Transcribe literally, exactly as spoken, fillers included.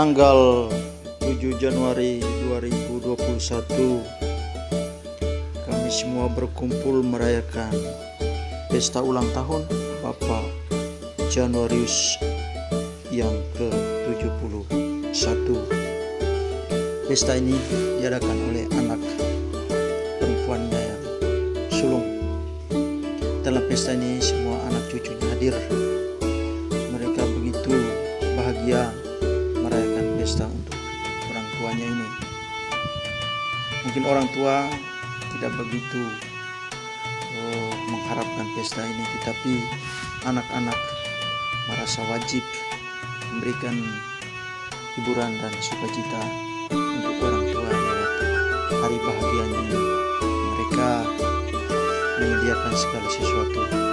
Tanggal tujuh Januari dua ribu dua puluh satu, kami semua berkumpul merayakan pesta ulang tahun Bapak Januarius yang ke tujuh puluh satu. Pesta ini diadakan oleh anak perempuannya yang sulung. Dalam pesta ini semua anak cucunya hadir. Mereka begitu bahagia merayakan pesta untuk orang tuanya ini. Mungkin orang tua tidak begitu oh, mengharapkan pesta ini, tetapi anak-anak merasa wajib memberikan hiburan dan sukacita untuk orang tua lewat hari bahagianya ini. Mereka menyediakan segala sesuatu